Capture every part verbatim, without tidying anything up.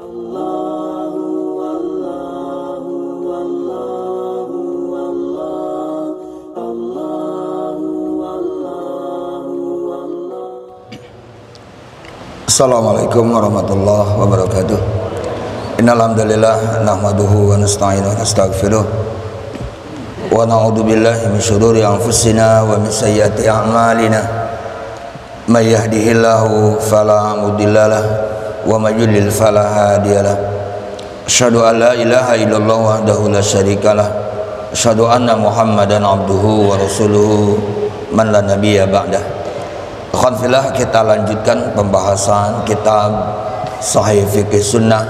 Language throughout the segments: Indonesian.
Assalamualaikum warahmatullahi wabarakatuh. Innal hamdalillah nahmaduhu wa nasta'inuhu wa nastaghfiruh wa na'udzu billahi min shururi anfusina wa min sayyiati a'malina. May yahdihillahu fala mudhillalah wa may yudlil fala hadiyalah. Asyhadu an la ilaha illallah wahdahu la syarikalah. Asyhadu anna Muhammadan abduhu wa rasuluhu man la nabiyya ba'dah. Alhamdulillah, kita lanjutkan pembahasan kitab Sahih Fiqh Sunnah,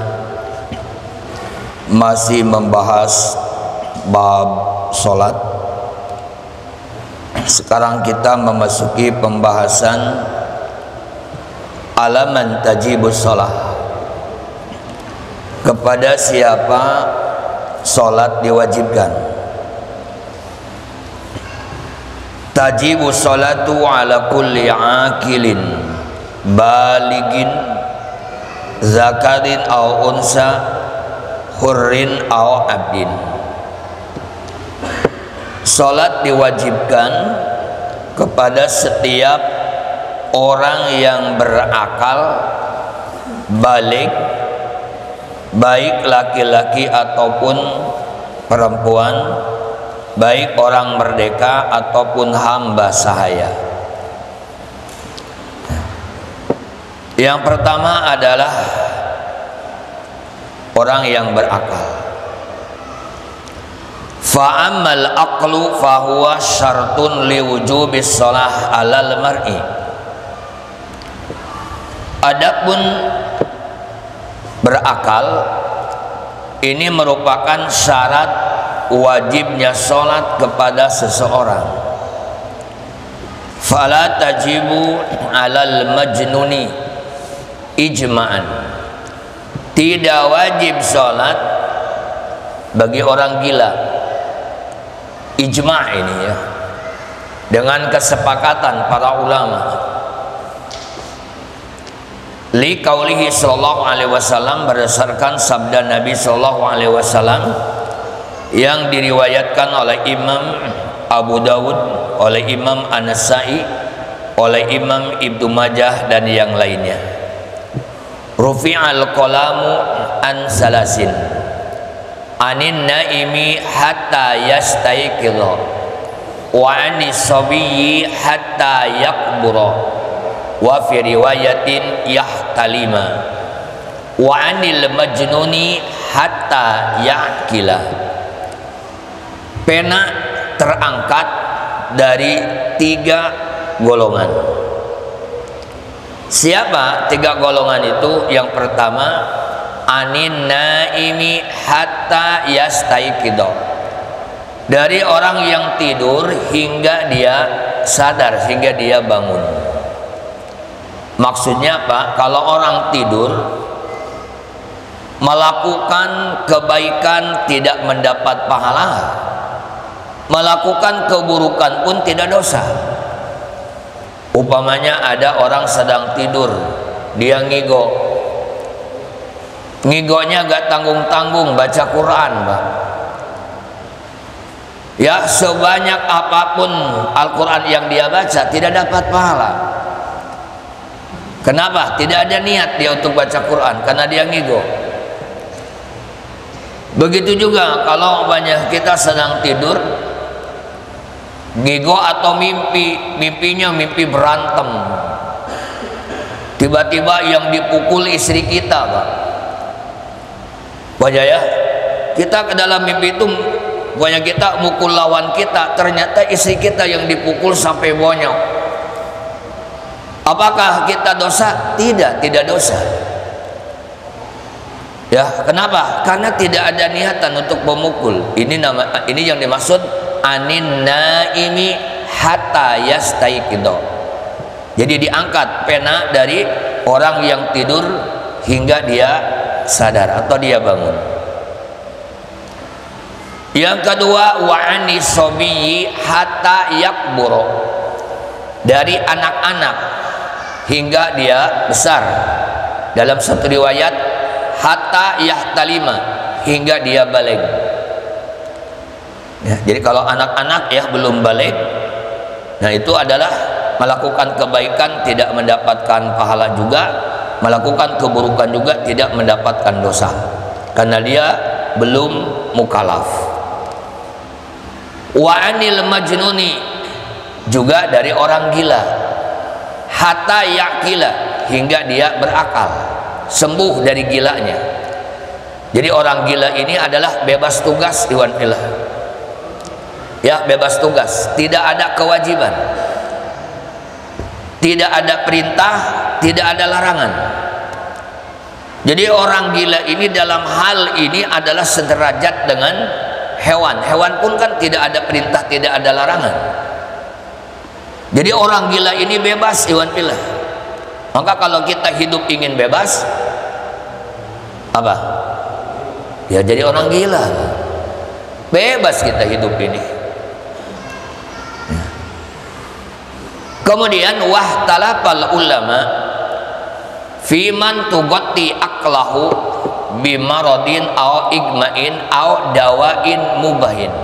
masih membahas bab solat. Sekarang kita memasuki pembahasan alaman tajibus sholat, kepada siapa solat diwajibkan. Tajibu sholatu ala kulli akilin baligin zakarin au unsa hurrin au abdin. Sholat diwajibkan kepada setiap orang yang berakal, balik, baik laki-laki ataupun perempuan, baik orang merdeka ataupun hamba sahaya. Yang pertama adalah orang yang berakal. Fa'ammal aqlu fahuwa syartun liwujubis shalah alal mar'i. Adapun berakal ini merupakan syarat wajibnya sholat kepada seseorang. Fala tajibu alal majnuni ijma'an. Tidak wajib sholat bagi orang gila. Ijma' ini ya, dengan kesepakatan para ulama. Li qaulihi sallallahu alaihi wasallam, berdasarkan sabda Nabi sallallahu alaihi wasallam yang diriwayatkan oleh Imam Abu Dawud, oleh Imam An-Nasa'i, oleh Imam Ibnu Majah dan yang lainnya. Rufi'al qalamu an salasin anin naimi hatta yastayqidha wa anis sabiyyi hatta yakbura wa fi riwayatin yahtalima wa anil majnuni hatta ya'qila. Pena terangkat dari tiga golongan. Siapa tiga golongan itu? Yang pertama, anin naimi hatta yastaiqidha, dari orang yang tidur hingga dia sadar, hingga dia bangun. Maksudnya apa? Kalau orang tidur melakukan kebaikan tidak mendapat pahala, melakukan keburukan pun tidak dosa. Umpamanya ada orang sedang tidur, dia ngigo, ngigonya gak tanggung-tanggung baca Quran, Pak. Ya, sebanyak apapun Al-Quran yang dia baca tidak dapat pahala. Kenapa? Tidak ada niat dia untuk baca Quran, karena dia ngigo. Begitu juga kalau banyak kita sedang tidur, ngigo atau mimpi, mimpinya mimpi berantem, tiba-tiba yang dipukul istri kita, Pak. Wajah ya, kita ke dalam mimpi itu, pokoknya kita mukul lawan kita, ternyata istri kita yang dipukul sampai bonyok. Apakah kita dosa? Tidak, tidak dosa. Ya, kenapa? Karena tidak ada niatan untuk memukul. Ini nama, ini yang dimaksud anin naimi hatta yastaiqidha. Jadi diangkat pena dari orang yang tidur hingga dia sadar atau dia bangun. Yang kedua, wa anis sabiyyi hatta yakbura, dari anak-anak hingga dia besar. Dalam satu riwayat hatta yahtalima, hingga dia balik. Ya, jadi kalau anak-anak ya belum balik, nah itu adalah melakukan kebaikan tidak mendapatkan pahala juga, melakukan keburukan juga tidak mendapatkan dosa, karena dia belum mukallaf. Wa anil majnuni, juga dari orang gila, hatta yaqila, hingga dia berakal, sembuh dari gilanya. Jadi orang gila ini adalah bebas tugas, Iwan Fillah. Ya, bebas tugas, tidak ada kewajiban, tidak ada perintah, tidak ada larangan. Jadi orang gila ini dalam hal ini adalah sederajat dengan hewan. Hewan pun kan tidak ada perintah, tidak ada larangan. Jadi orang gila ini bebas, Iwan Fillah. Maka kalau kita hidup ingin bebas, apa? Ya jadi orang gila. Bebas kita hidup ini. Kemudian wahtalafal ulama fi man tugatti aqlahu bimaradin au igmain au dawain mubahin.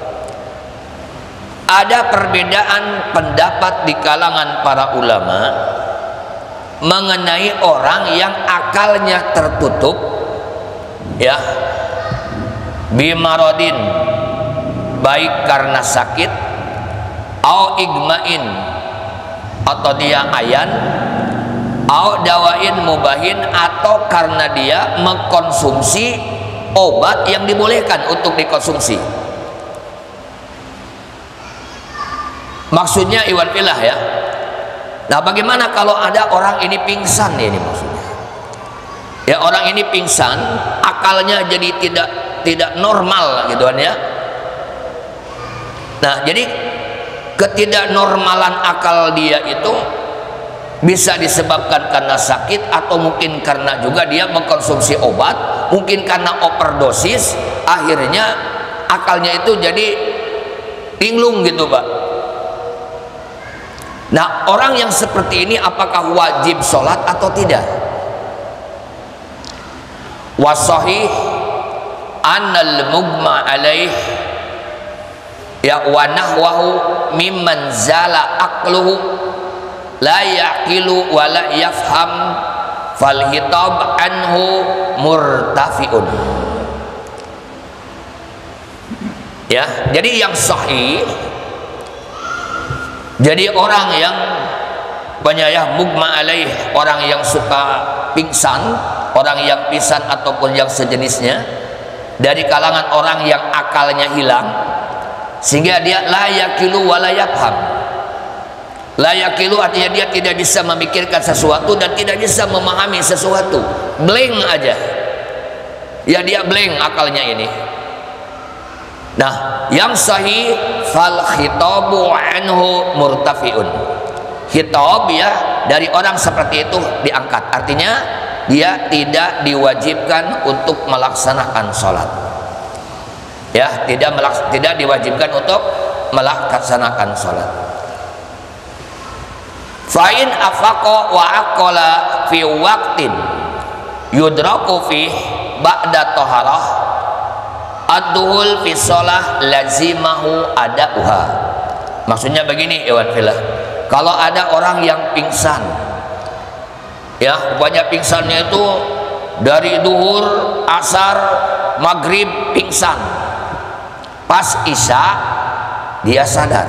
Ada perbedaan pendapat di kalangan para ulama mengenai orang yang akalnya tertutup, ya, bimaradin, baik karena sakit, au igmain, atau dia ayan, au dawain mubahin, atau karena dia mengkonsumsi obat yang dibolehkan untuk dikonsumsi. Maksudnya Iwan Fillah ya. Nah, bagaimana kalau ada orang ini pingsan, ini maksudnya? Ya, orang ini pingsan, akalnya jadi tidak tidak normal gitu kan ya. Nah, jadi ketidaknormalan akal dia itu bisa disebabkan karena sakit, atau mungkin karena juga dia mengkonsumsi obat, mungkin karena overdosis, akhirnya akalnya itu jadi linglung gitu, Pak. Nah, orang yang seperti ini apakah wajib sholat atau tidak? Wasahih annal mugma alaih ya wa nahwahu mimman zala aqluhu la yaqilu wa la yafham fal hitab anhu murtafiun. Ya, jadi yang sahih, jadi orang yang penyayah mugma alaih, orang yang suka pingsan, orang yang pingsan ataupun yang sejenisnya, dari kalangan orang yang akalnya hilang, sehingga dia la yaqilu wa la yafham. La yaqilu artinya dia tidak bisa memikirkan sesuatu dan tidak bisa memahami sesuatu, blank aja. Ya, dia blank akalnya ini. Nah, yang sahih fal khitabu anhu murtafiun. Khitab ya dari orang seperti itu diangkat. Artinya dia tidak diwajibkan untuk melaksanakan sholat. Ya, tidak melaks tidak diwajibkan untuk melaksanakan sholat. Fa'in afaqa wa aqala fi waqtin yudraku fi ba'da taharah ad-duhul fi sholah lazimahu ada'uha. Maksudnya begini, Iwan Fillah, kalau ada orang yang pingsan, ya, banyak pingsannya itu dari duhur, asar, maghrib pingsan, pas isya dia sadar.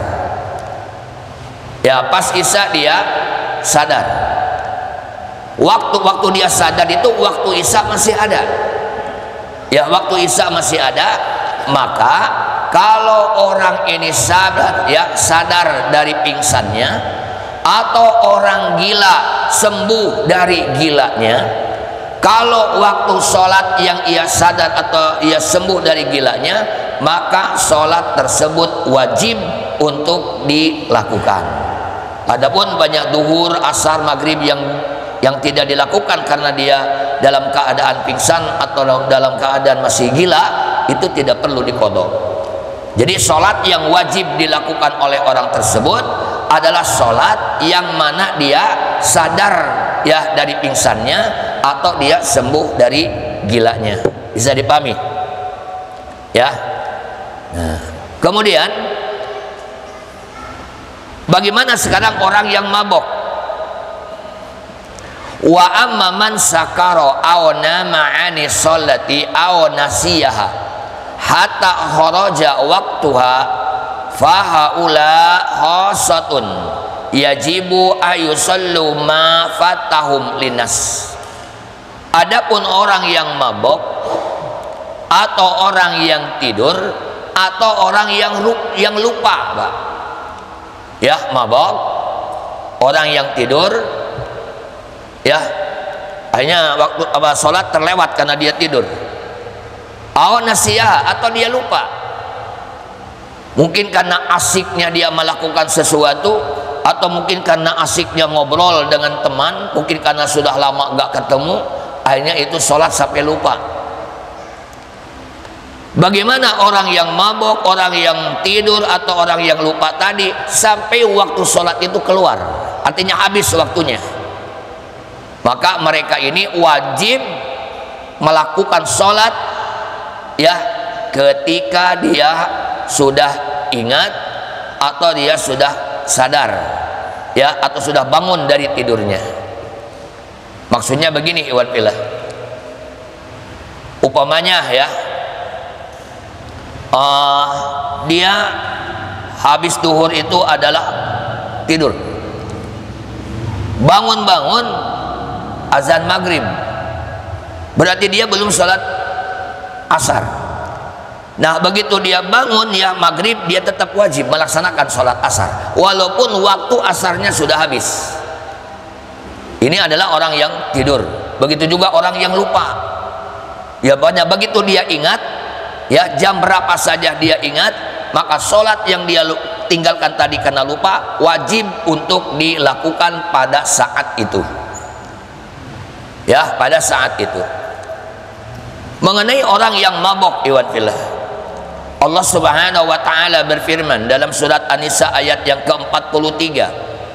Ya, pas isya dia sadar. Waktu-waktu dia sadar itu waktu isya masih ada. Ya, waktu isya masih ada, maka kalau orang ini sadar, ya, sadar dari pingsannya, atau orang gila sembuh dari gilanya, kalau waktu sholat yang ia sadar atau ia sembuh dari gilanya, maka sholat tersebut wajib untuk dilakukan. Adapun banyak duhur, asar, maghrib yang yang tidak dilakukan karena dia dalam keadaan pingsan atau dalam keadaan masih gila, itu tidak perlu diqodho. Jadi sholat yang wajib dilakukan oleh orang tersebut adalah sholat yang mana dia sadar ya dari pingsannya atau dia sembuh dari gilanya. Bisa dipahami? Ya. Nah, kemudian bagaimana sekarang orang yang mabok? Wa amma man sakara aw nama ani sholati aw nasiyaha hatta kharaja waqtuha fahaula khasatun yajibu ayusallu ma fatahum linas. Adapun orang yang mabok atau orang yang tidur atau orang yang yang lupa, Pak. Ya, mabok, orang yang tidur, ya, akhirnya waktu apa sholat terlewat karena dia tidur. Aw nasiyah, atau dia lupa. Mungkin karena asiknya dia melakukan sesuatu, atau mungkin karena asiknya ngobrol dengan teman, mungkin karena sudah lama nggak ketemu, akhirnya itu sholat sampai lupa. Bagaimana orang yang mabok, orang yang tidur, atau orang yang lupa tadi sampai waktu sholat itu keluar, artinya habis waktunya, maka mereka ini wajib melakukan sholat, ya, ketika dia sudah ingat atau dia sudah sadar, ya, atau sudah bangun dari tidurnya. Maksudnya begini, iwan fillah, upamanya ya, uh, dia habis duhur itu adalah tidur, bangun-bangun azan maghrib, berarti dia belum sholat asar. Nah, begitu dia bangun ya maghrib, dia tetap wajib melaksanakan sholat asar walaupun waktu asarnya sudah habis. Ini adalah orang yang tidur. Begitu juga orang yang lupa, ya, banyak begitu dia ingat, ya, jam berapa saja dia ingat, maka sholat yang dia tinggalkan tadi karena lupa wajib untuk dilakukan pada saat itu, ya, pada saat itu. Mengenai orang yang mabok, iwan fillah, Allah Subhanahu wa taala berfirman dalam surat An-Nisa ayat yang ke empat puluh tiga,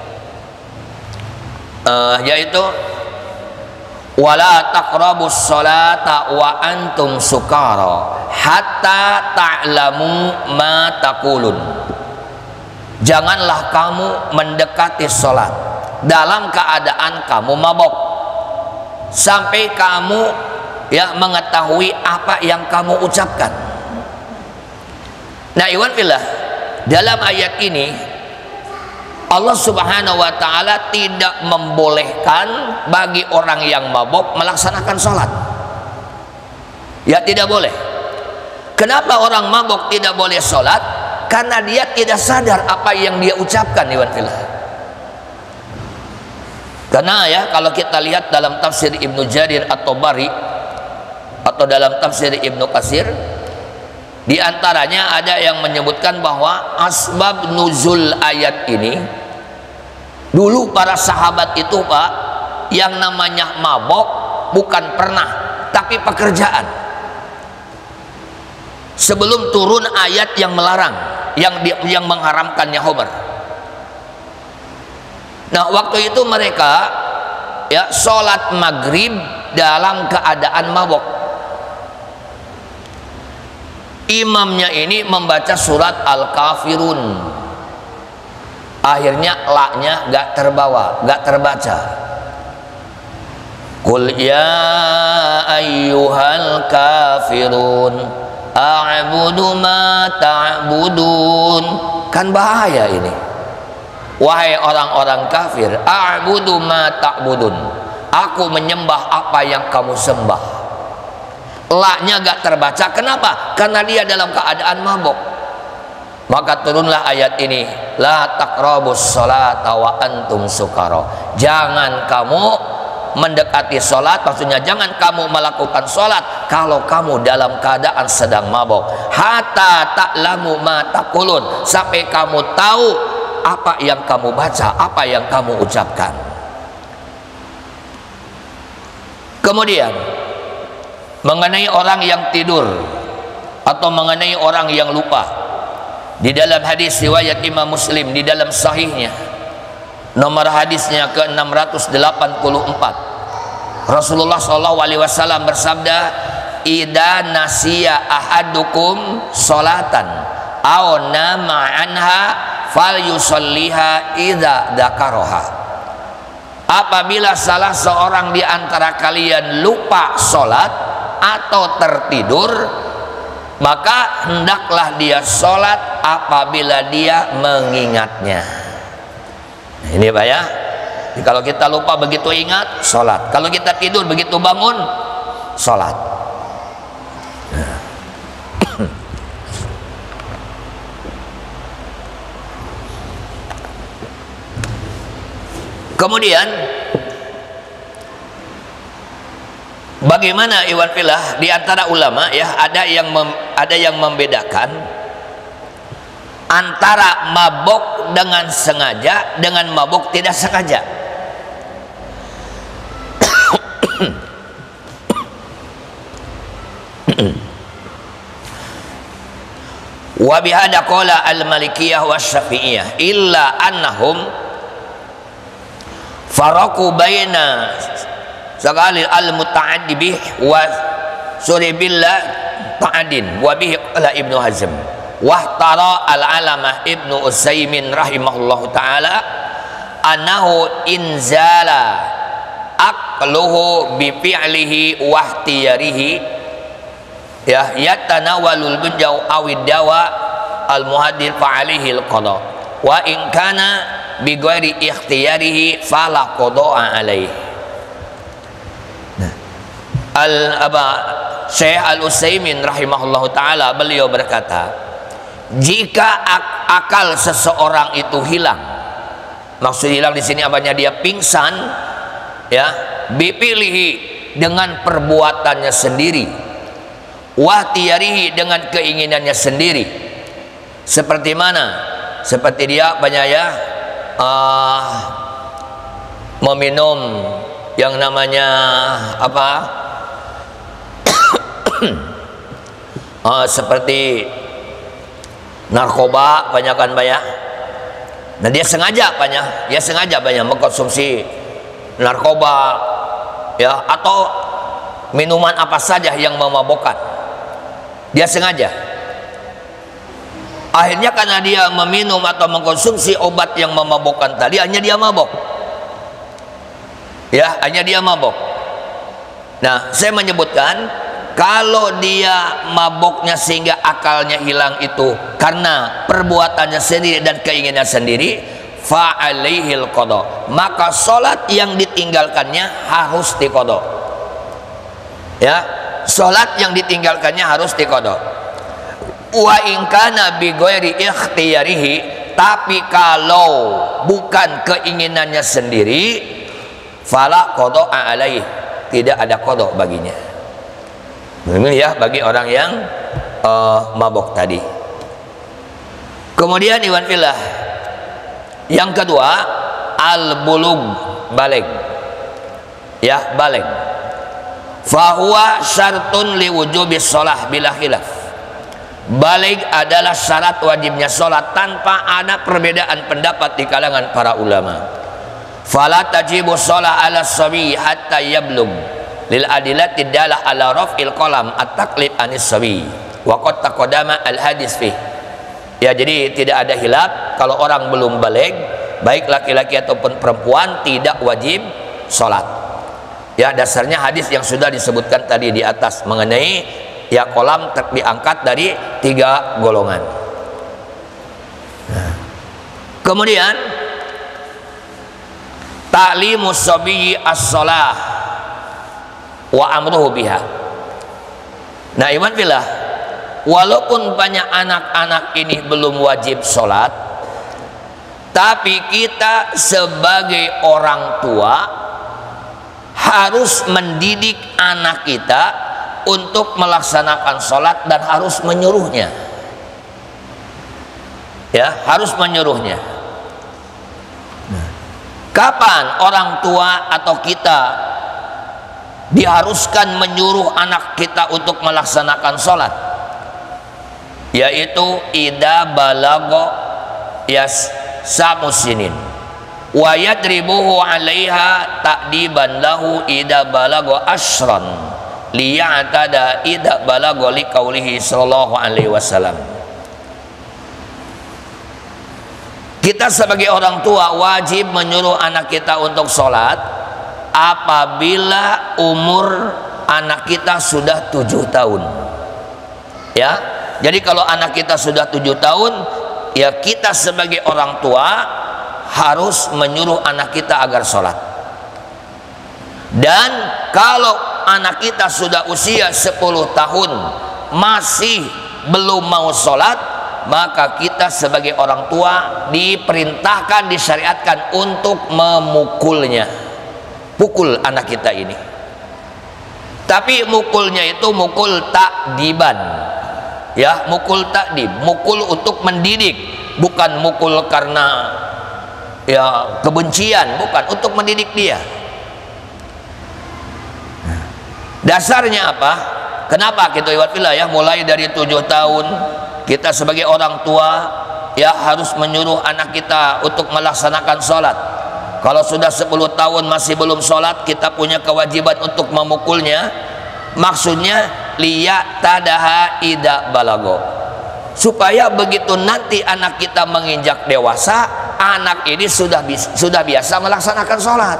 uh, yaitu wala taqrabus sholata wa antum sukara hatta ta'lamu ma taqulun. Janganlah kamu mendekati sholat dalam keadaan kamu mabok sampai kamu, ya, mengetahui apa yang kamu ucapkan. Nah, iwan fillah, dalam ayat ini Allah Subhanahu wa taala tidak membolehkan bagi orang yang mabok melaksanakan sholat. Ya, tidak boleh. Kenapa orang mabok tidak boleh sholat? Karena dia tidak sadar apa yang dia ucapkan, iwan fillah. Karena ya, kalau kita lihat dalam tafsir Ibnu Jarir At-Tabari atau dalam tafsir Ibnu Katsir, di antaranya ada yang menyebutkan bahwa asbab nuzul ayat ini, dulu para sahabat itu, Pak, yang namanya mabok bukan pernah, tapi pekerjaan. Sebelum turun ayat yang melarang, yang yang mengharamkannya homer. Nah, waktu itu mereka, ya, sholat maghrib dalam keadaan mabok. Imamnya ini membaca surat Al-Kafirun, akhirnya la-nya gak terbawa, gak terbaca. Qul ya ayyuhal kafirun a'budu ma ta'budun. Kan bahaya ini. Wahai orang-orang kafir, a'budu ma ta'budun, aku menyembah apa yang kamu sembah. La-nya gak terbaca. Kenapa? Karena dia dalam keadaan mabok. Maka turunlah ayat ini, la taqrabus sholata wa antum sukara. Jangan kamu mendekati sholat, maksudnya jangan kamu melakukan sholat kalau kamu dalam keadaan sedang mabok. Hatta ta'lamu ma taqulun, sampai kamu tahu apa yang kamu baca, apa yang kamu ucapkan. Kemudian mengenai orang yang tidur atau mengenai orang yang lupa, di dalam hadis riwayat Imam Muslim di dalam sahihnya, nomor hadisnya ke enam ratus delapan puluh empat, Rasulullah shallallahu alaihi wasallam bersabda, "Idza nasiya ahadukum sholatan aw nama anha falyusalliha idza dzakaraha." Apabila salah seorang di antara kalian lupa sholat atau tertidur, maka hendaklah dia sholat apabila dia mengingatnya. Nah, ini Pak ya. Jadi, kalau kita lupa begitu ingat, sholat. Kalau kita tidur begitu bangun, sholat. Nah. Kemudian bagaimana iwan fillah di antara ulama ya, ada yang mem, ada yang membedakan antara mabuk dengan sengaja dengan mabuk tidak sengaja. Wa bihada qala al-Malikiyah wa Syafi'iyah illa annahum faraku baina sekali al-muta'addi bih wa suribillah ta'adin wa bihi qala Ibnu Hazm wa tara al-alamah Ibnu Utsaimin rahimahullahu ta'ala annahu inzala aqluhu bi fi'lihi wa ihtiyarihi ya yatanawalul bunjaw awid dawa al-muhadir fa'alihi al-qada wa in kana bi ghairi ikhtiyarihi fala qada'a alaih. Nah, al aba Syekh Al-Utsaimin rahimahullahu taala beliau berkata, jika ak akal seseorang itu hilang, maksud hilang di sini apanya, dia pingsan ya, bipilihi dengan perbuatannya sendiri, wahtiyarihi dengan keinginannya sendiri. Seperti mana? Seperti dia banyak ya uh, meminum yang namanya apa uh, seperti narkoba, banyak kan banyak. Nah dia sengaja banyak, dia sengaja banyak mengkonsumsi narkoba ya, atau minuman apa saja yang memabukkan, dia sengaja. Akhirnya karena dia meminum atau mengkonsumsi obat yang memabukkan tadi, hanya dia mabuk ya, hanya dia mabuk. Nah saya menyebutkan, kalau dia mabuknya sehingga akalnya hilang itu karena perbuatannya sendiri dan keinginan sendiri, fa'alaihil qada, maka sholat yang ditinggalkannya harus diqada ya, sholat yang ditinggalkannya harus diqada. Wa in kana bi ghairi ikhtiyarihi, tapi kalau bukan keinginannya sendiri, fala qada'a alaih, tidak ada qada baginya. Ini ya bagi orang yang uh, mabuk tadi. Kemudian iwan fillah yang kedua, al bulug, baligh ya, baligh. Fa huwa syartun li wujubi shalah bila khilaf. Baligh adalah syarat wajibnya sholat tanpa ada perbedaan pendapat di kalangan para ulama. Fala tajibu sholat ala sabi hatta yablum lil adillati dalah ala raf'il qalam at-taqlid anis sabi wa qad taqaddama al hadis fi. Ya, jadi tidak ada hilaf kalau orang belum baligh, baik laki-laki ataupun perempuan, tidak wajib sholat. Ya, dasarnya hadis yang sudah disebutkan tadi di atas mengenai ya kolam diangkat dari tiga golongan. Nah. Kemudian ta'limus sabiyyi as-shalah wa amruhu biha. Nah iman fillah, walaupun banyak anak-anak ini belum wajib sholat, tapi kita sebagai orang tua harus mendidik anak kita untuk melaksanakan sholat dan harus menyuruhnya ya, harus menyuruhnya. Nah, kapan orang tua atau kita diharuskan menyuruh anak kita untuk melaksanakan sholat? Yaitu idza balago yas samusinin, wa yadribuhu 'alaiha ta'diban lahu idza balagha asyran liya'tada idza balagha liqaulihi sallallahu alaihi wasallam. Kita sebagai orang tua wajib menyuruh anak kita untuk sholat apabila umur anak kita sudah tujuh tahun. Ya, jadi kalau anak kita sudah tujuh tahun, ya kita sebagai orang tua harus menyuruh anak kita agar sholat. Dan kalau anak kita sudah usia sepuluh tahun masih belum mau sholat, maka kita sebagai orang tua diperintahkan, disyariatkan untuk memukulnya. Pukul anak kita ini. Tapi mukulnya itu mukul takdiban. Ya, mukul takdib, mukul untuk mendidik, bukan mukul karena ya kebencian, bukan, untuk mendidik dia. Dasarnya apa? Kenapa kita iwatfilah ya mulai dari tujuh tahun kita sebagai orang tua ya harus menyuruh anak kita untuk melaksanakan sholat. Kalau sudah sepuluh tahun masih belum sholat, kita punya kewajiban untuk memukulnya. Maksudnya liya tadaha ida balago, supaya begitu nanti anak kita menginjak dewasa, anak ini sudah sudah biasa melaksanakan sholat.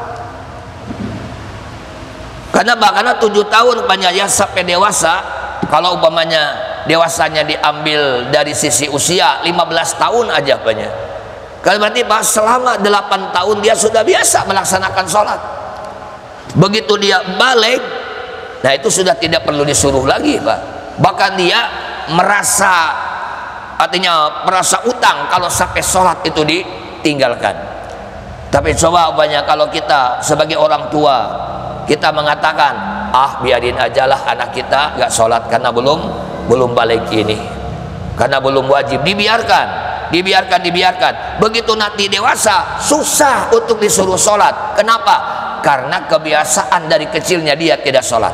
Karena karena tujuh tahun panjangnya sampai dewasa, kalau umpamanya dewasanya diambil dari sisi usia lima belas tahun aja banyak. Kalau berarti Pak selama delapan tahun dia sudah biasa melaksanakan sholat. Begitu dia balik, nah itu sudah tidak perlu disuruh lagi Pak. Bahkan dia merasa, artinya merasa utang kalau sampai sholat itu ditinggalkan. Tapi coba banyak kalau kita sebagai orang tua kita mengatakan, ah biarin ajalah anak kita gak sholat karena belum belum balik ini, karena belum wajib, dibiarkan, dibiarkan, dibiarkan. Begitu nanti dewasa susah untuk disuruh sholat. Kenapa? Karena kebiasaan dari kecilnya dia tidak sholat.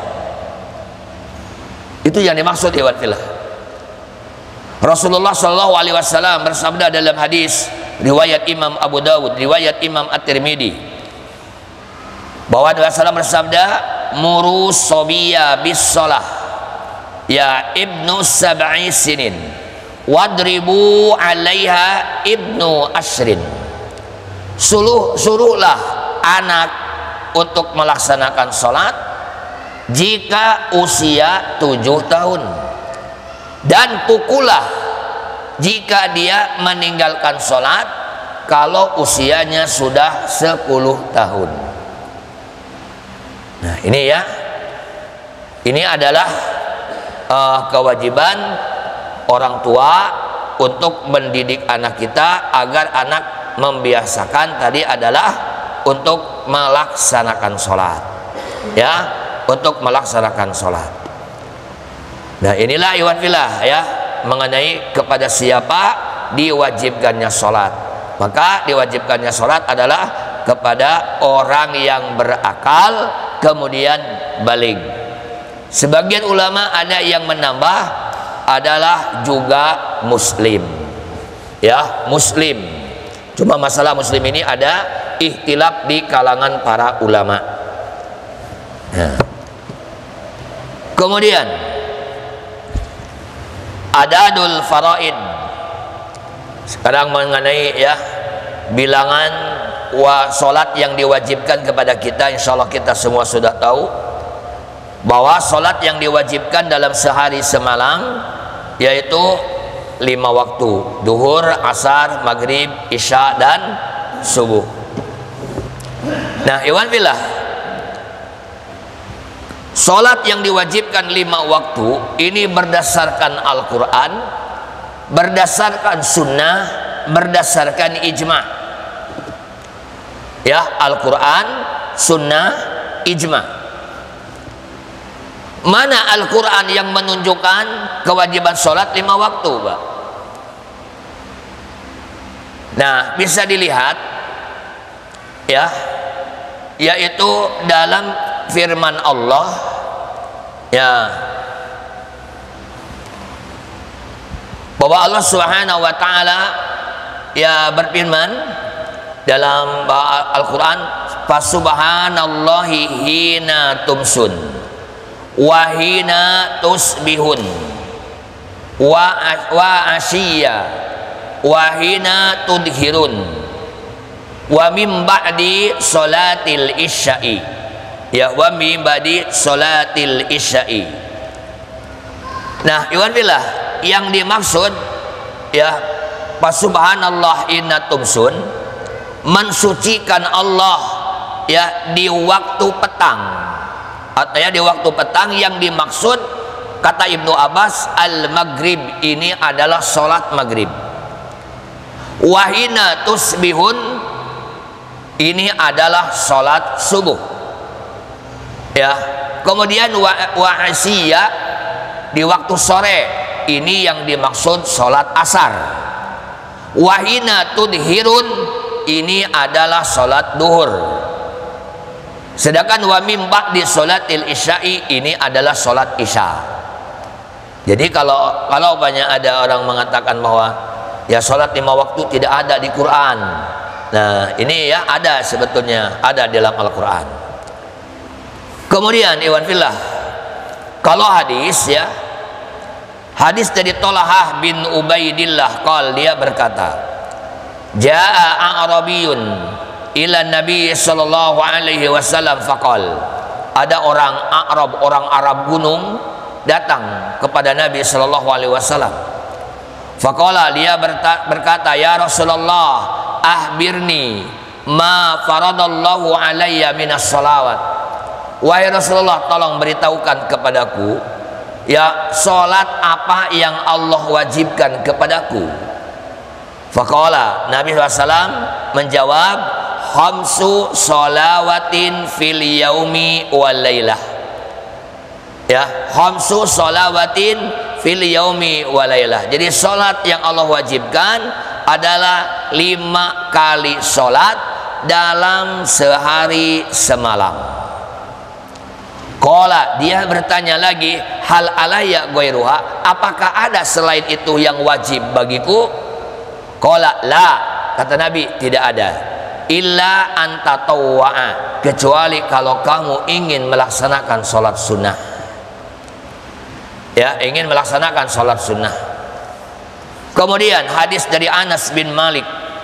Itu yang dimaksud ikhwatillah. Rasulullah Shallallahu Alaihi Wasallam bersabda dalam hadis riwayat Imam Abu Dawud, riwayat Imam At-Tirmidzi, bahwa Rasulullah bersabda, muru sobiya bis sholah ya ibnu sab'i sinin wadribu alaiha ibnu ashrin. Suruh, suruhlah anak untuk melaksanakan sholat jika usia tujuh tahun, dan pukullah jika dia meninggalkan sholat kalau usianya sudah sepuluh tahun. Nah ini ya, ini adalah uh, kewajiban orang tua untuk mendidik anak kita agar anak membiasakan tadi adalah untuk melaksanakan sholat, ya, untuk melaksanakan sholat. Nah inilah iwan filah ya mengenai kepada siapa diwajibkannya sholat. Maka diwajibkannya sholat adalah kepada orang yang berakal kemudian balik. Sebagian ulama ada yang menambah adalah juga muslim, ya muslim. Cuma masalah muslim ini ada ikhtilaf di kalangan para ulama. Nah. Kemudian adadul faraid. Sekarang mengenai ya bilangan wa solat yang diwajibkan kepada kita. Insya Allah kita semua sudah tahu bahwa solat yang diwajibkan dalam sehari semalam yaitu lima waktu: duhur, asar, maghrib, isya, dan subuh. Nah iwan billah, solat yang diwajibkan lima waktu ini berdasarkan Al-Quran, berdasarkan sunnah, berdasarkan ijma'. Ya, Al-Quran, sunnah, ijma'. Mana Al-Quran yang menunjukkan kewajiban sholat lima waktu, Pak? Nah, bisa dilihat ya, yaitu dalam firman Allah ya, bahwa Allah Subhanahu wa taala ya berfirman, dalam Al-Quran, fasubhanallahi hina tumsun wa hina tusbihun wa wa asyiya wa hina tudhirun wa min ba'di salatil isya'i, ya, wa min ba'di salatil isya'i. Nah, iwan billah, yang dimaksud ya fasubhanallah hina tumsun, mensucikan Allah ya di waktu petang, atau ya di waktu petang. Yang dimaksud kata Ibnu Abbas, al-maghrib ini adalah sholat maghrib. Wahina tusbihun ini adalah sholat subuh, ya. Kemudian wa, wa asyiya di waktu sore, ini yang dimaksud sholat asar. Wahina tudhirun ini adalah sholat duhur. Sedangkan wa mim ba'di sholatil isya'i ini adalah sholat isya. Jadi kalau kalau banyak ada orang mengatakan bahwa ya sholat lima waktu tidak ada di Quran. Nah, ini ya ada, sebetulnya ada dalam Al-Quran. Kemudian iwan fillah, kalau hadis ya, hadis dari Tolahah bin Ubaidillah, qal, dia berkata, Ja'a A'rabiyun ila Nabi sallallahu alaihi wasallam faqal, ada orang Arab, orang Arab gunung datang kepada Nabi sallallahu alaihi wasallam. Faqala, dia berkata, ya Rasulullah, ahbirni ma faradallahu alayya minas salawat. Wahai Rasulullah, tolong beritahukan kepadaku ya salat apa yang Allah wajibkan kepadaku. Faqala, Nabi sallallahu alaihi wasallam menjawab, khamsu sholawatin fil yaumi wal lailah. Ya, khamsu sholawatin fil yaumi wal lailah. Jadi salat yang Allah wajibkan adalah lima kali salat dalam sehari semalam. Qala, dia bertanya lagi, hal alayya ghairuha, apakah ada selain itu yang wajib bagiku? Qala la, kata Nabi, tidak ada. Illa anta tawwa'a, kecuali kalau kamu ingin melaksanakan sholat sunnah. Ya, ingin melaksanakan sholat sunnah. Kemudian hadis dari Anas bin Malik,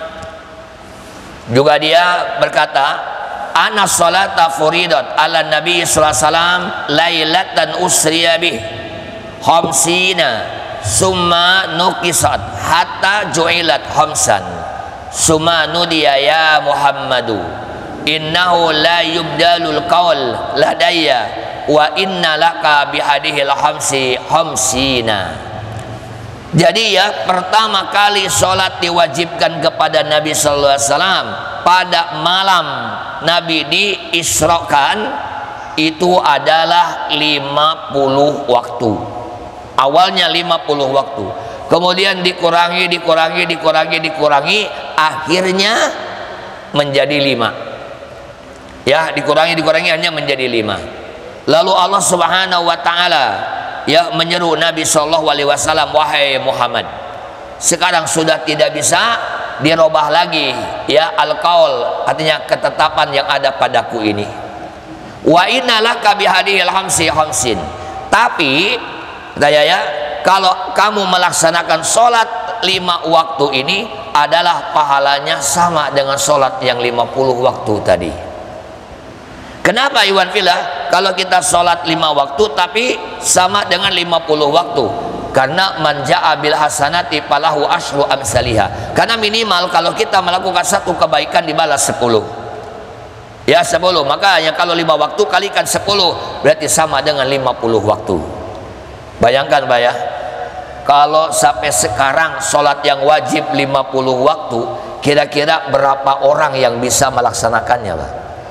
juga dia berkata, Ana sholata furidat ala Nabi sallallahu alaihi wasallam lailatan usriya bih khamsina summa nukisat hatta ju'ilat khamsan summa nudiya ya Muhammadu innahu la yubdalul qawl ladayya wa inna laka bihadihil khamsi khamsina. Jadi ya, pertama kali sholat diwajibkan kepada Nabi sallallahu alaihi wasallam pada malam Nabi diisrokan, itu adalah lima puluh waktu. Awalnya lima puluh waktu, kemudian dikurangi, dikurangi, dikurangi, dikurangi, akhirnya menjadi lima. Ya, dikurangi, dikurangi, hanya menjadi lima. Lalu Allah Subhanahu Wa Taala ya menyeru Nabi Shallallahu Alaihi Wasallam, wahai Muhammad, sekarang sudah tidak bisa dirubah lagi ya al-qaul, artinya ketetapan yang ada padaku ini. Wa innalaka bihadihil hamsi hamsin, tapi daya ya, kalau kamu melaksanakan sholat lima waktu ini adalah pahalanya sama dengan sholat yang lima puluh waktu tadi. Kenapa iwan fillah? Kalau kita sholat lima waktu tapi sama dengan lima puluh waktu, karena manja'a bil hasanati falahu asyru amsaliha. Karena minimal kalau kita melakukan satu kebaikan dibalas sepuluh. Ya, sepuluh. Makanya kalau lima waktu kalikan sepuluh berarti sama dengan lima puluh waktu. Bayangkan Pak ya, kalau sampai sekarang sholat yang wajib lima puluh waktu, kira-kira berapa orang yang bisa melaksanakannya Pak?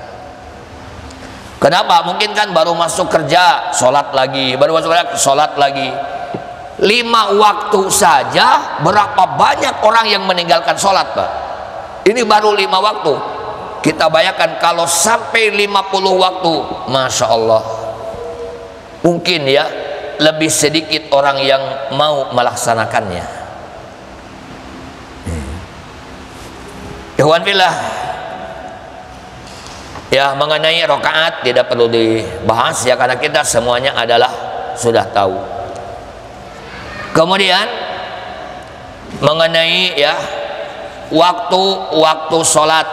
Kenapa? Mungkin kan baru masuk kerja sholat lagi, baru masuk kerja sholat lagi. Lima waktu saja berapa banyak orang yang meninggalkan sholat Pak? Ini baru lima waktu. Kita bayangkan kalau sampai lima puluh waktu, Masya Allah, mungkin ya lebih sedikit orang yang mau melaksanakannya. Ikhwan fillah, ya mengenai rakaat tidak perlu dibahas ya, karena kita semuanya adalah sudah tahu. Kemudian mengenai ya waktu-waktu sholat.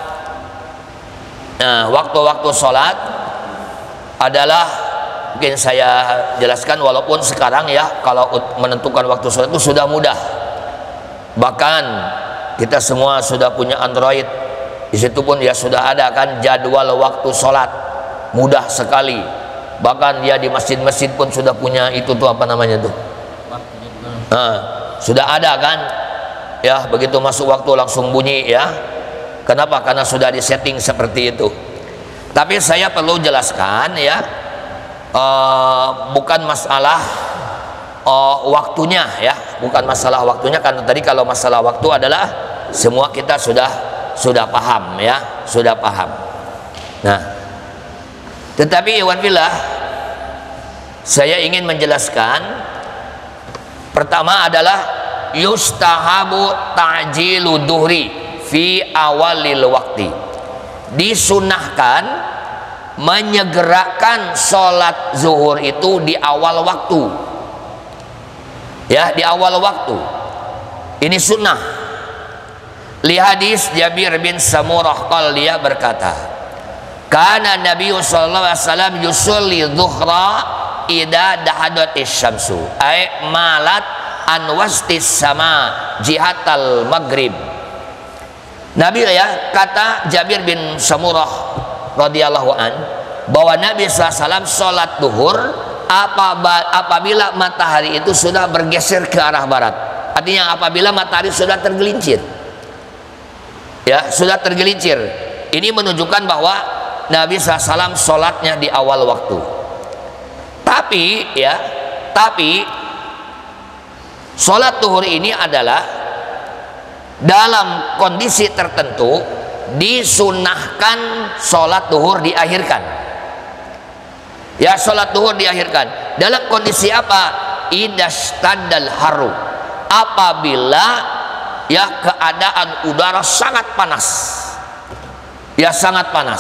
Nah, waktu-waktu sholat adalah, mungkin saya jelaskan, walaupun sekarang ya kalau menentukan waktu sholat itu sudah mudah. Bahkan kita semua sudah punya Android, di situ pun ya sudah ada kan jadwal waktu sholat, mudah sekali. Bahkan ya di masjid-masjid pun sudah punya itu tuh apa namanya tuh, nah, sudah ada kan ya, begitu masuk waktu langsung bunyi ya. Kenapa? Karena sudah disetting seperti itu. Tapi saya perlu jelaskan ya, uh, bukan masalah uh, waktunya ya, bukan masalah waktunya, karena tadi kalau masalah waktu adalah semua kita sudah sudah paham ya, sudah paham. Nah, tetapi ikhwan fillah, saya ingin menjelaskan pertama adalah yustahabu ta'jilu duhri fi awalil waktu. Disunahkan menyegerakan sholat zuhur itu di awal waktu ya, di awal waktu. Ini sunnah. Li hadis Jabir bin Samurah qala, dia berkata, kana Nabi sallallahu alaihi wasallam yusolli dhuhra idza dahadatis syamsu ay malat an wastis sama jihatal maghrib. Nabi ya, kata Jabir bin Samurah radhiyallahu an, bahwa Nabi sallallahu alaihi wasallam sholat duhur apabila matahari itu sudah bergeser ke arah barat. Artinya apabila matahari sudah tergelincir ya, sudah tergelincir. Ini menunjukkan bahwa Nabi sallallahu alaihi wasallam sholatnya di awal waktu. Tapi ya, tapi sholat duhur ini adalah dalam kondisi tertentu disunahkan sholat duhur diakhirkan. Ya, sholat duhur diakhirkan. Dalam kondisi apa? Idastadal haru, apabila ya keadaan udara sangat panas. Ya, sangat panas.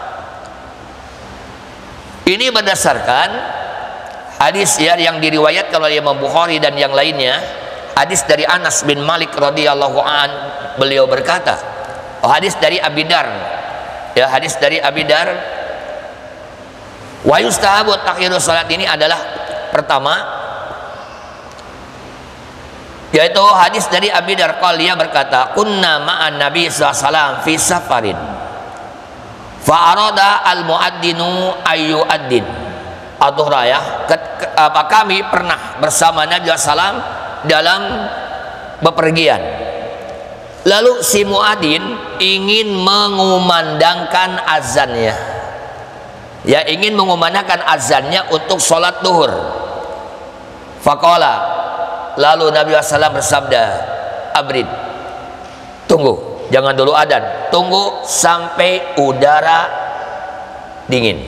Ini berdasarkan hadis ya yang diriwayatkan oleh Imam Bukhari dan yang lainnya. Hadis dari Anas bin Malik radhiyallahu an, beliau berkata, oh, hadis dari Abi Dar ya, hadis dari Abi Dar. Wa yustahabu takhiru salat, ini adalah pertama, yaitu hadis dari Abi Dar qala, dia berkata, kunna ma'an Nabi sallallahu alaihi wasallam fi safarin fa arada al muaddinu ayu addin adzuhra ya, apa kami pernah bersama Nabi sallallahu alaihi wasallam dalam bepergian, lalu si muadzin ingin mengumandangkan azannya ya, ingin mengumandangkan azannya untuk sholat duhur. Faqala, lalu Nabi sallallahu alaihi wasallam bersabda, abrid, tunggu, jangan dulu adzan, tunggu sampai udara dingin.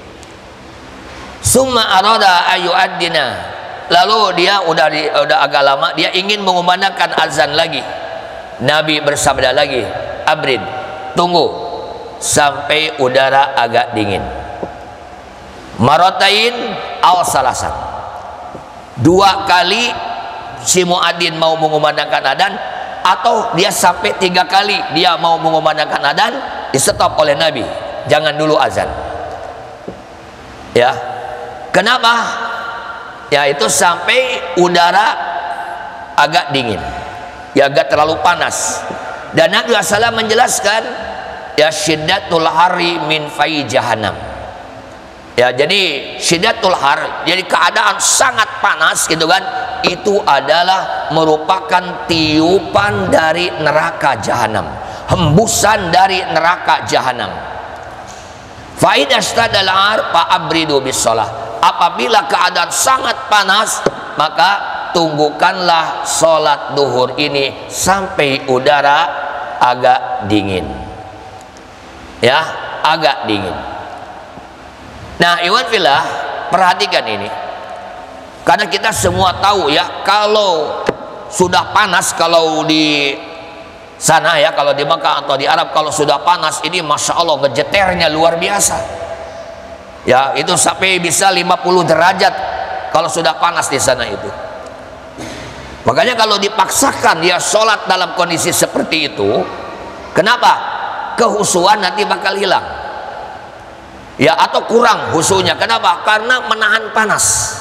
Summa arada ayu addina, lalu dia udah di, udah agak lama dia ingin mengumandangkan azan lagi. Nabi bersabda lagi, abrid, tunggu sampai udara agak dingin. Maratain aw salasan, dua kali si muadzin mau mengumandangkan adzan, atau dia sampai tiga kali dia mau mengumandangkan adzan, di stop oleh Nabi, jangan dulu azan ya. Kenapa? Ya, itu sampai udara agak dingin ya, agak terlalu panas. Dan Nabi sallallahu alaihi wasallam menjelaskan ya, syiddatul hari min fai jahannam ya, jadi syiddatul har, jadi keadaan sangat panas gitu kan, itu adalah merupakan tiupan dari neraka jahanam, hembusan dari neraka jahanam. Fa idastadal ar fa abridu bis shalah, apabila keadaan sangat panas maka tunggukanlah sholat duhur ini sampai udara agak dingin ya, agak dingin. Nah, ikhwan fillah, perhatikan ini, karena kita semua tahu ya, kalau sudah panas, kalau di Sana ya, kalau di Mekah atau di Arab kalau sudah panas ini masya Allah ngejeternya luar biasa. Ya itu sampai bisa lima puluh derajat kalau sudah panas di sana itu. Makanya kalau dipaksakan dia sholat dalam kondisi seperti itu, kenapa? Kehusuan nanti bakal hilang. Ya atau kurang husunya. Kenapa? Karena menahan panas.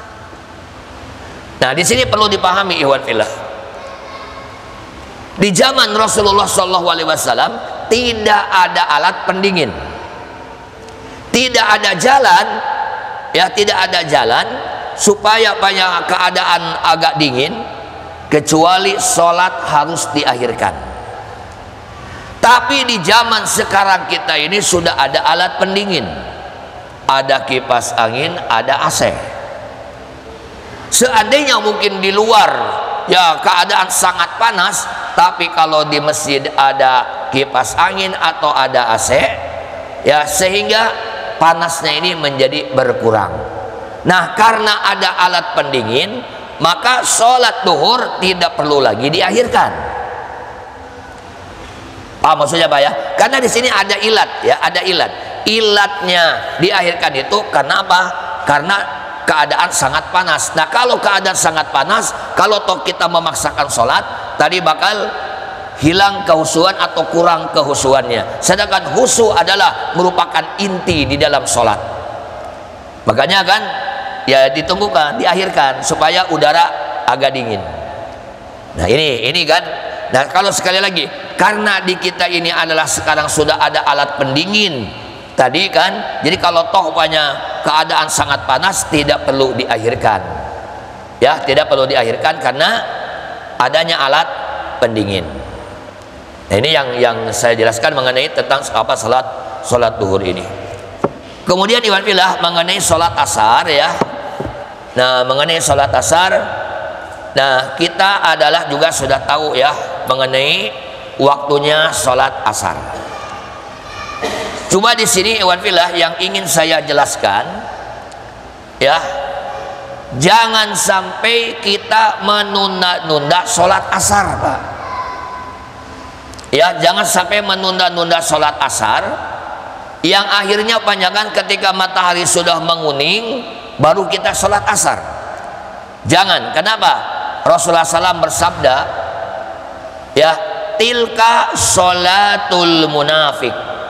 Nah di sini perlu dipahami ikhwan fillah. Di zaman Rasulullah shallallahu alaihi wasallam tidak ada alat pendingin, tidak ada jalan, ya tidak ada jalan supaya banyak keadaan agak dingin kecuali sholat harus diakhirkan. Tapi di zaman sekarang kita ini sudah ada alat pendingin, ada kipas angin, ada A C. Seandainya mungkin di luar ya keadaan sangat panas, tapi kalau di masjid ada kipas angin atau ada A C, ya sehingga panasnya ini menjadi berkurang. Nah karena ada alat pendingin, maka sholat duhur tidak perlu lagi diakhirkan. Paham maksudnya Pak ya? Karena di sini ada ilat ya, ada ilat. Ilatnya diakhirkan itu karena apa? Karena keadaan sangat panas. Nah kalau keadaan sangat panas, kalau toh kita memaksakan sholat, tadi bakal hilang kehusuan atau kurang kehusuannya. Sedangkan husu adalah merupakan inti di dalam sholat. Makanya kan ya ditunggukan, diakhirkan supaya udara agak dingin. Nah ini, ini kan. Nah kalau sekali lagi, karena di kita ini adalah sekarang sudah ada alat pendingin tadi kan, jadi kalau toh banyak keadaan sangat panas tidak perlu diakhirkan. Ya tidak perlu diakhirkan karena adanya alat pendingin. Nah ini yang yang saya jelaskan mengenai tentang apa salat salat duhur ini. Kemudian iwan fillah mengenai salat asar ya. Nah mengenai salat asar, nah kita adalah juga sudah tahu ya mengenai waktunya salat asar. Cuma di sini iwan fillah yang ingin saya jelaskan ya, jangan sampai kita menunda-nunda salat asar Pak. Ya jangan sampai menunda-nunda salat asar yang akhirnya panjangan ketika matahari sudah menguning baru kita sholat asar. Jangan. Kenapa? Rasulullah shallallahu alaihi wasallam bersabda ya, tilka sholatul munafik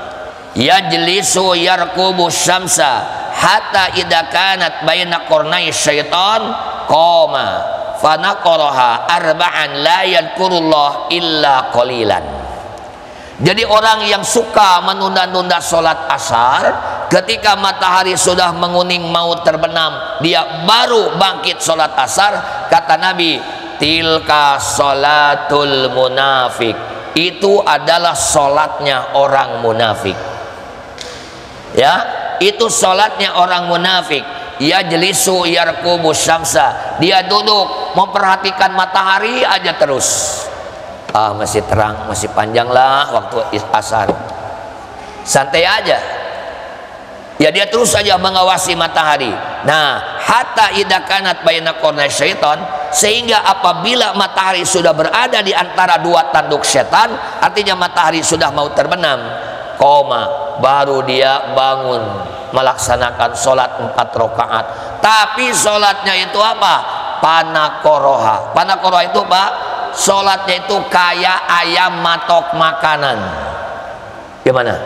yajlisu yarkubu syamsa hatta idza kanat baina qarnai syaitan qama fanaqaraha arba'an la yadhkurullah illa qalilan. Jadi orang yang suka menunda-nunda sholat asar, ketika matahari sudah menguning mau terbenam, dia baru bangkit sholat asar. Kata Nabi, tilka sholatul munafik, itu adalah sholatnya orang munafik. Ya, itu sholatnya orang munafik. Yajlisu yarkubu syamsa, dia duduk memperhatikan matahari aja terus. Ah, masih terang, masih panjang lah waktu asar, santai aja ya, dia terus saja mengawasi matahari. Nah hatta idza kanat baina qarnai syaitan, sehingga apabila matahari sudah berada di antara dua tanduk setan, artinya matahari sudah mau terbenam, koma, baru dia bangun melaksanakan sholat empat rakaat. Tapi sholatnya itu apa? Panakoroha. Panakoroha itu Pak, sholatnya itu kayak ayam matok makanan. Gimana?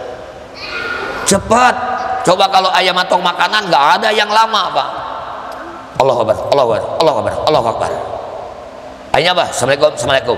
Cepat. Coba kalau ayam matok makanan nggak ada yang lama Pak. Allahu Akbar, Allahu Akbar, Allahu Akbar, Allahu Akbar. Akhirnya apa? Assalamualaikum, Assalamualaikum.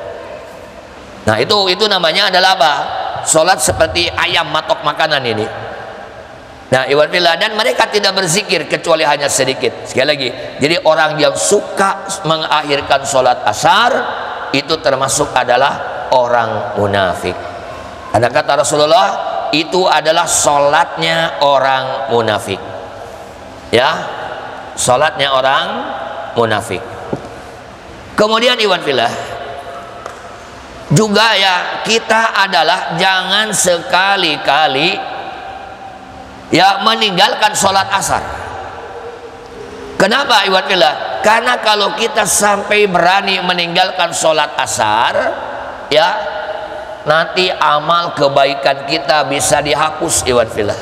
Nah itu itu namanya adalah apa? Sholat seperti ayam matok makanan ini. Nah iwan fillah, dan mereka tidak berzikir kecuali hanya sedikit. Sekali lagi, jadi orang yang suka mengakhirkan sholat asar itu termasuk adalah orang munafik. Ada kata Rasulullah, itu adalah sholatnya orang munafik. Ya, sholatnya orang munafik. Kemudian iwan fillah, juga ya kita adalah jangan sekali-kali ya meninggalkan sholat asar. Kenapa iwan fillah? Karena kalau kita sampai berani meninggalkan sholat asar, ya nanti amal kebaikan kita bisa dihapus iwan fillah.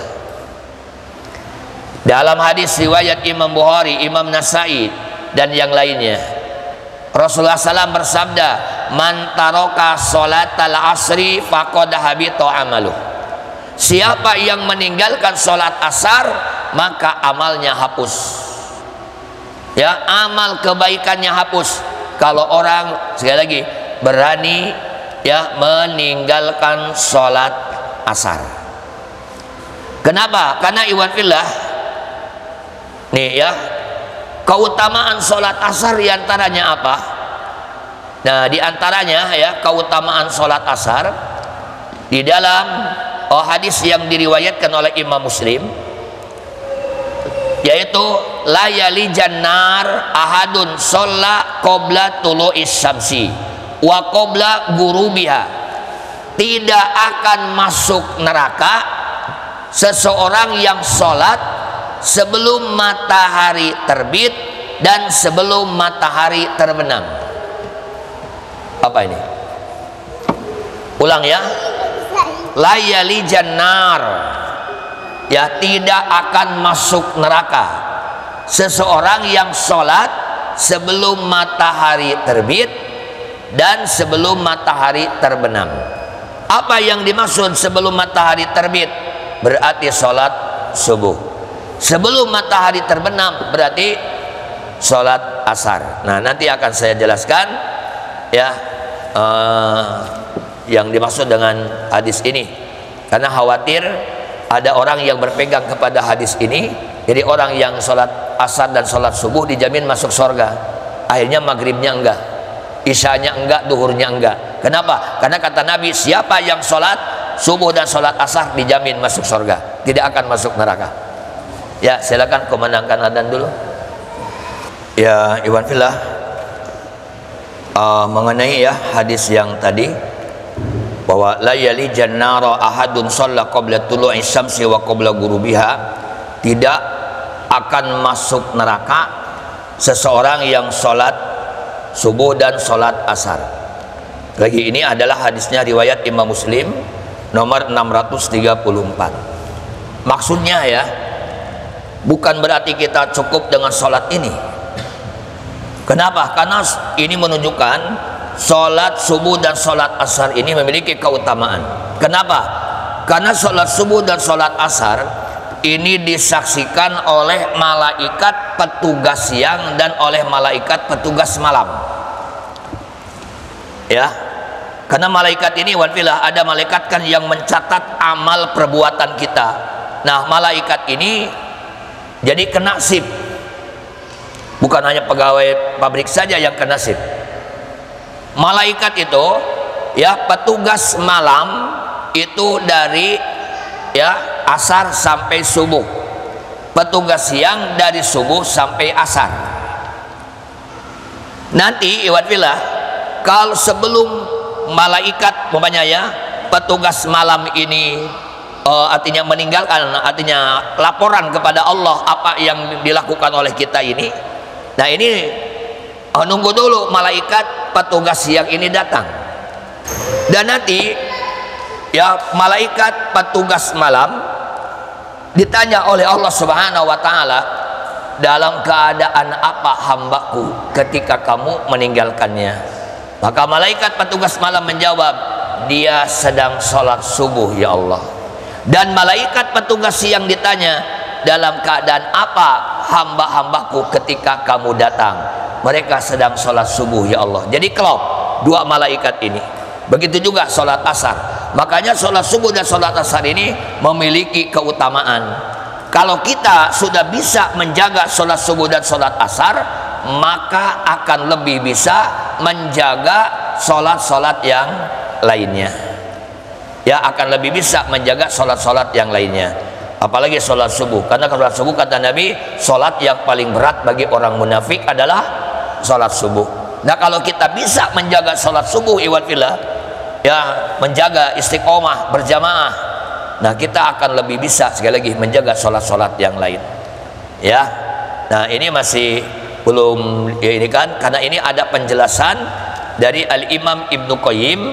Dalam hadis riwayat Imam Bukhari, Imam Nasai dan yang lainnya, Rasulullah sallallahu alaihi wasallam bersabda, "Man taraka sholatal asri faqad habita amaluh." Siapa yang meninggalkan sholat asar, maka amalnya hapus. Ya, amal kebaikannya hapus. Kalau orang, sekali lagi, berani ya meninggalkan sholat asar. Kenapa? Karena iwan fillah, nih ya, keutamaan sholat asar diantaranya apa? Nah, diantaranya ya keutamaan sholat asar di dalam oh, hadis yang diriwayatkan oleh Imam Muslim, yaitu la yalijan nar ahadun sholla qabla tulu'is syamsi wa qabla gurubiha. Tidak akan masuk neraka seseorang yang sholat sebelum matahari terbit dan sebelum matahari terbenam. Apa ini? Ulang ya. La yalijan nar, ya tidak akan masuk neraka seseorang yang sholat sebelum matahari terbit dan sebelum matahari terbenam. Apa yang dimaksud sebelum matahari terbit? Berarti sholat subuh. Sebelum matahari terbenam berarti sholat asar. Nah, nanti akan saya jelaskan ya uh, yang dimaksud dengan hadis ini, karena khawatir ada orang yang berpegang kepada hadis ini, jadi orang yang sholat asar dan sholat subuh dijamin masuk surga, akhirnya maghribnya enggak, isyanya enggak, duhurnya enggak. Kenapa? Karena kata Nabi, siapa yang sholat subuh dan sholat asar dijamin masuk surga, tidak akan masuk neraka. Ya, silakan kumandangkan adzan dulu. Ya, iwan fillah, uh, mengenai ya hadis yang tadi, bahwa la yalijan nara ahadun shalla qabla tulu'i syamsi wa qabla gurubiha, tidak akan masuk neraka seseorang yang sholat subuh dan sholat asar. Lagi ini adalah hadisnya riwayat Imam Muslim nomor enam ratus tiga puluh empat. Maksudnya ya, bukan berarti kita cukup dengan sholat ini. Kenapa? Karena ini menunjukkan sholat subuh dan sholat asar ini memiliki keutamaan. Kenapa? Karena sholat subuh dan sholat asar ini disaksikan oleh malaikat petugas siang dan oleh malaikat petugas malam. Ya, karena malaikat ini wanfilah, ada malaikat kan yang mencatat amal perbuatan kita. Nah, malaikat ini jadi kena sip. Bukan hanya pegawai pabrik saja yang kena sip. Malaikat itu ya petugas malam itu dari ya asar sampai subuh. Petugas siang dari subuh sampai asar. Nanti iwan fillah, kalau sebelum malaikat umpamanya ya petugas malam ini uh, artinya meninggalkan, artinya laporan kepada Allah apa yang dilakukan oleh kita ini. Nah, ini oh, nunggu dulu malaikat petugas siang ini datang, dan nanti ya malaikat petugas malam ditanya oleh Allah Subhanahu wa taala, dalam keadaan apa hambaku ketika kamu meninggalkannya? Maka malaikat petugas malam menjawab, dia sedang sholat subuh ya Allah. Dan malaikat petugas siang ditanya, dalam keadaan apa hamba-hambaku ketika kamu datang? Mereka sedang sholat subuh ya Allah. Jadi klop dua malaikat ini. Begitu juga sholat asar. Makanya sholat subuh dan sholat asar ini memiliki keutamaan. Kalau kita sudah bisa menjaga sholat subuh dan sholat asar, maka akan lebih bisa menjaga sholat-sholat yang lainnya. Ya, akan lebih bisa menjaga sholat-sholat yang lainnya. Apalagi sholat subuh, karena sholat subuh kata Nabi, sholat yang paling berat bagi orang munafik adalah sholat subuh. Nah, kalau kita bisa menjaga sholat subuh iwan fillah, ya menjaga istiqomah berjamaah, nah kita akan lebih bisa sekali lagi menjaga sholat-sholat yang lain. Ya, nah ini masih belum ya ini kan, karena ini ada penjelasan dari Al Imam Ibnu Qayyim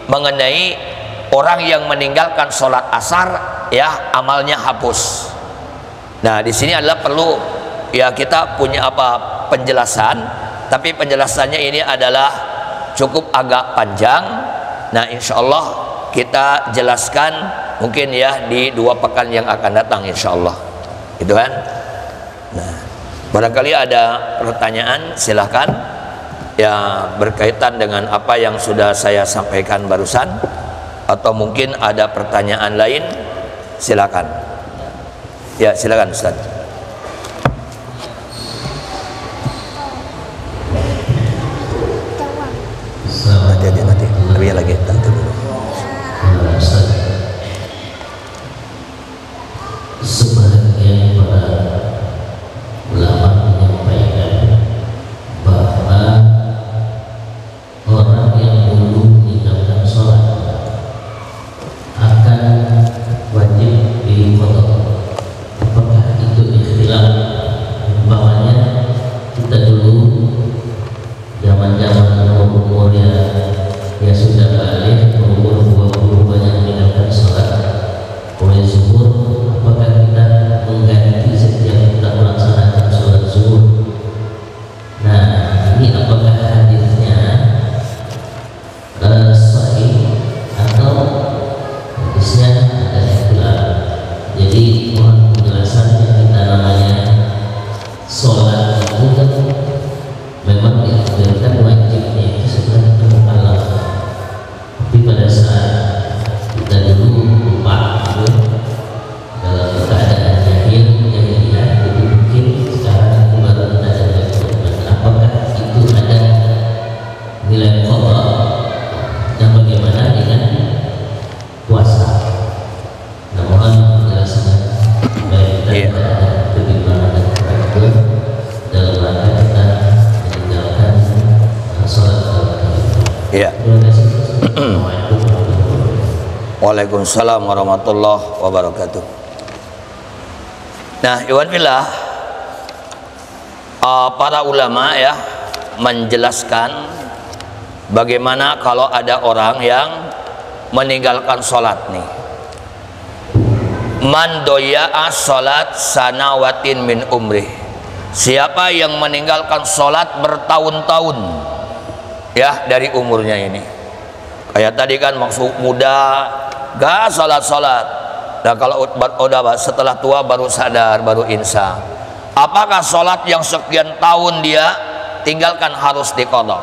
mengenai orang yang meninggalkan sholat asar, ya amalnya hapus. Nah di sini adalah perlu ya kita punya apa penjelasan, tapi penjelasannya ini adalah cukup agak panjang. Nah insya Allah kita jelaskan mungkin ya di dua pekan yang akan datang insya Allah, gitu kan. Nah barangkali ada pertanyaan silahkan ya berkaitan dengan apa yang sudah saya sampaikan barusan, atau mungkin ada pertanyaan lain silakan. Ya silakan Ustaz. Nanti aja nanti lebih lagi nanti dulu. Sebagian para ulama menyampaikan bahwa orang yang dulu meninggalkan sholat akan wajib diqadha. Apakah itu ikhtilaf? Umpamanya kita dulu zaman-zaman umur ya ya sudah balik umur dua puluh banyak meninggalkan sholat mulai zuhur, apakah kita mengganti setiap kita melaksanakan sholat zuhur? Nah ini apakah hadisnya uh, sahih atau hadisnya ada ikhtilaf? Jadi mohon penjelasannya. Kita namanya sholat itu kan memang diajarkan wajibnya itu setelah kita mukallaf, tapi pada saat kita dulu lupa gitu, dalam keadaan jahil jahiliyah, jadi mungkin sekarang itu baru kita ada. Apakah itu ada nilai qadha dan bagaimana dengan puasa? Nah mohon penjelasannya supaya kita Iya. tidak ada kebimbangan dan keraguan dalam rangka kita meninggalkan uh, sholat tarawih. Iya. Terima kasih. Assalamualaikum warahmatullahi wabarakatuh. Waalaikumsalam warahmatullahi wabarakatuh. Nah, iwan fillah, uh, para ulama ya menjelaskan bagaimana kalau ada orang yang meninggalkan sholat nih. Man doya'a sholat sanawatin min umrih. Siapa yang meninggalkan sholat bertahun-tahun ya dari umurnya ini. Kayak tadi kan maksud muda gak sholat-sholat. Nah kalau udah setelah tua baru sadar, baru insaf. Apakah sholat yang sekian tahun dia tinggalkan harus diqadha?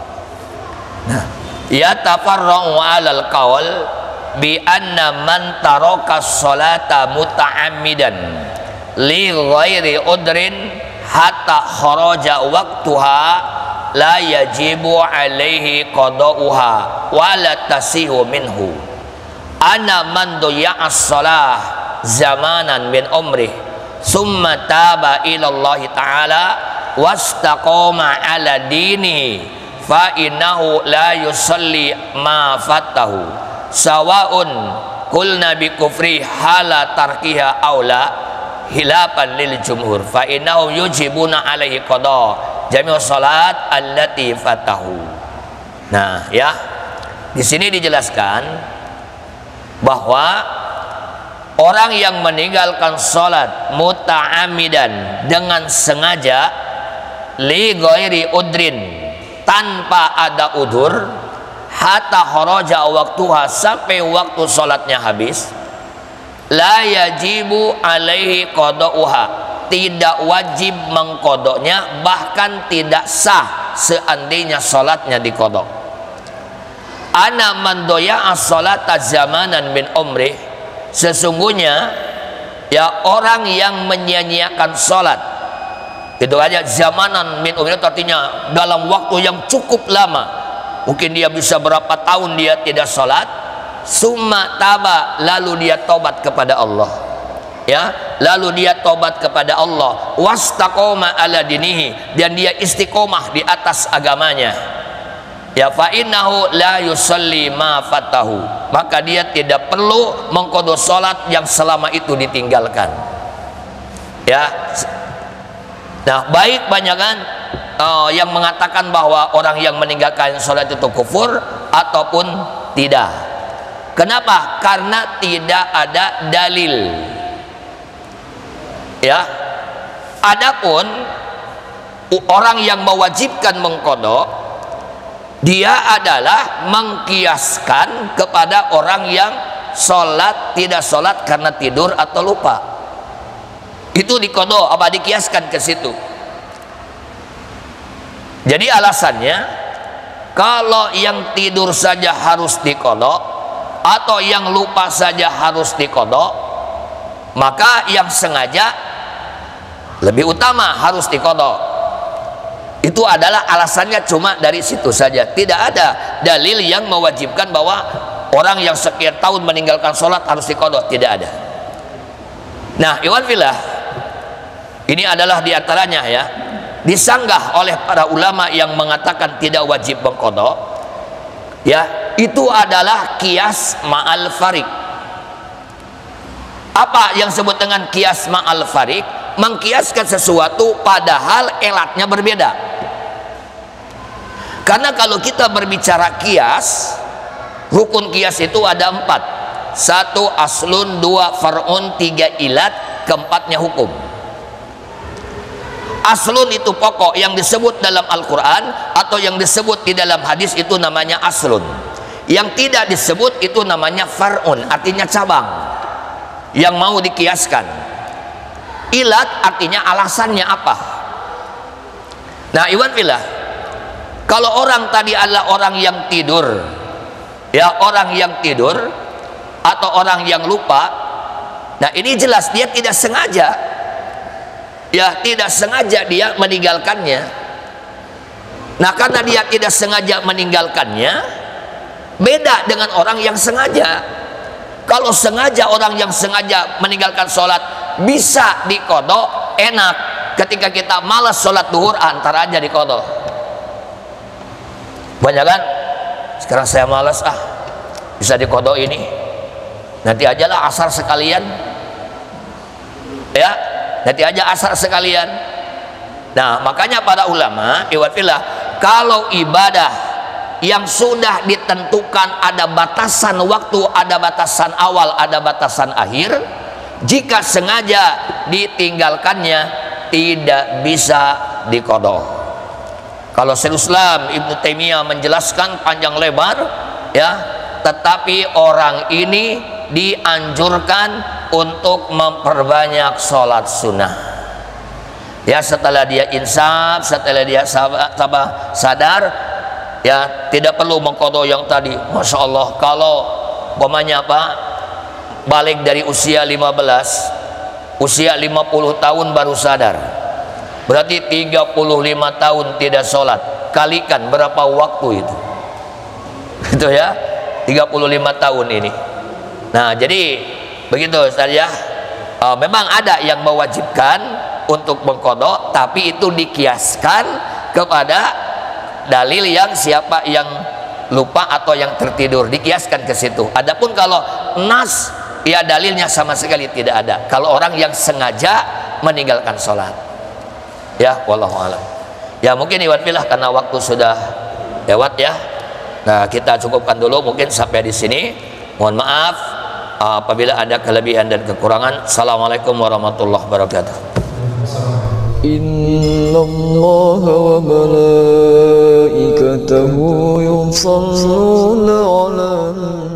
Nah, ya tafarra'u 'alal qaul bi anna man taraka sholata muta'ammidan li ghairi udrin hatta kharaja waqtuha la yajibu alaihi qada'uha wa la tasihu minhu. Ana man doya'as sholah zamanan min umrih summa taba ilallahi ta'ala wastaqoma ala dini fa innahu la yusalli ma fatahu sawaun qulna bi kufri hala tarkiha aula hilafan lil jumhur fa innahu yujibuna alaihi qada jami'u salat allati fatahu. Nah, ya. Di sini dijelaskan bahwa orang yang meninggalkan salat muta'amidan dengan sengaja li ghairi udrin tanpa ada udur hatta kharaja waktuha sampai waktu salatnya habis la yajibu alaihi qada'uha, tidak wajib mengkodoknya, bahkan tidak sah seandainya salatnya dikodok. Ana man doya'a sholata zamanan min umrih, sesungguhnya ya orang yang menyia-nyiakan salat itu aja zamanan min umrih, artinya dalam waktu yang cukup lama, mungkin dia bisa berapa tahun dia tidak salat, summa taba, lalu dia tobat kepada Allah, ya, lalu dia tobat kepada Allah, wastaqoma ala dinihi, dan dia istiqomah di atas agamanya, ya, fa innahu la yusalli ma fatahu, maka dia tidak perlu mengqadha salat yang selama itu ditinggalkan, ya. Nah, baik banyak kan uh, yang mengatakan bahwa orang yang meninggalkan salat itu kufur ataupun Tidak. Kenapa? Karena tidak ada dalil. Ya. Adapun orang yang mewajibkan mengqadha, dia adalah mengkiaskan kepada orang yang sholat tidak sholat karena tidur atau lupa. Itu diqadha apa dikiaskan ke situ. Jadi alasannya, kalau yang tidur saja harus diqadha atau yang lupa saja harus diqadha, maka yang sengaja lebih utama harus diqadha. Itu adalah alasannya, cuma dari situ saja. Tidak ada dalil yang mewajibkan bahwa orang yang sekian tahun meninggalkan sholat harus diqadha. Tidak ada. Nah, ikhwan fillah, ini adalah diantaranya ya, disanggah oleh para ulama yang mengatakan tidak wajib mengqadha. Ya, itu adalah qiyas ma'al farik. Apa yang disebut dengan qiyas ma'al farik? Mengkiaskan sesuatu padahal elatnya berbeda. Karena kalau kita berbicara qiyas, rukun qiyas itu ada empat. Satu aslun, dua far'un, tiga ilat, keempatnya hukum. Aslun itu pokok yang disebut dalam Al-Quran atau yang disebut di dalam hadis, itu namanya aslun. Yang tidak disebut itu namanya far'un, artinya cabang yang mau dikiaskan. Ilat artinya alasannya apa. Nah, iwan fillah, kalau orang tadi adalah orang yang tidur, ya orang yang tidur atau orang yang lupa, nah ini jelas dia tidak sengaja, ya tidak sengaja dia meninggalkannya. Nah, karena dia tidak sengaja meninggalkannya, beda dengan orang yang sengaja. Kalau sengaja, orang yang sengaja meninggalkan sholat bisa diqadha, enak. Ketika kita malas sholat duhur, antara aja diqadha. Banyak kan? Sekarang saya malas, ah bisa diqadha ini, nanti ajalah asar sekalian, ya nanti aja asar sekalian. Nah, makanya para ulama iwatillah, kalau ibadah yang sudah ditentukan ada batasan waktu, ada batasan awal, ada batasan akhir, jika sengaja ditinggalkannya tidak bisa diqadha. Kalau Syekhul Islam Ibnu Taimiyah menjelaskan panjang lebar, ya, tetapi orang ini dianjurkan untuk memperbanyak sholat sunnah. Ya, setelah dia insaf, setelah dia sabar, sabar, sadar, ya tidak perlu mengqadha yang tadi. Masya Allah, kalau umpamanya apa, balik dari usia lima belas, usia lima puluh tahun baru sadar, berarti tiga puluh lima tahun tidak sholat, kalikan berapa waktu itu, gitu ya, tiga puluh lima tahun ini. Nah, jadi begitu saja. Uh, memang ada yang mewajibkan untuk mengqadha, tapi itu dikiaskan kepada dalil yang siapa yang lupa atau yang tertidur, dikiaskan ke situ. Adapun kalau nas, ya dalilnya sama sekali tidak ada. Kalau orang yang sengaja meninggalkan sholat, ya wallahu a'lam. Ya mungkin iwan fillah karena waktu sudah lewat ya. Nah, kita cukupkan dulu mungkin sampai di sini. Mohon maaf apabila ada kelebihan dan kekurangan. Assalamualaikum warahmatullahi wabarakatuh. إن الله وملائكته يصلون على